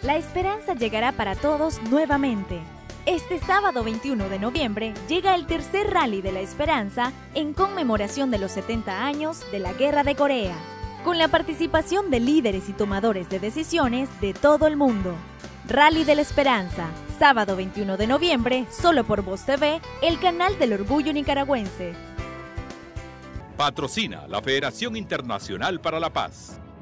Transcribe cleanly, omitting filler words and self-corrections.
La esperanza llegará para todos nuevamente. Este sábado 21 de noviembre llega el tercer Rally de la Esperanza en conmemoración de los 70 años de la Guerra de Corea, con la participación de líderes y tomadores de decisiones de todo el mundo. Rally de la Esperanza, sábado 21 de noviembre, solo por Voz TV, el canal del orgullo nicaragüense. Patrocina la Federación Internacional para la Paz.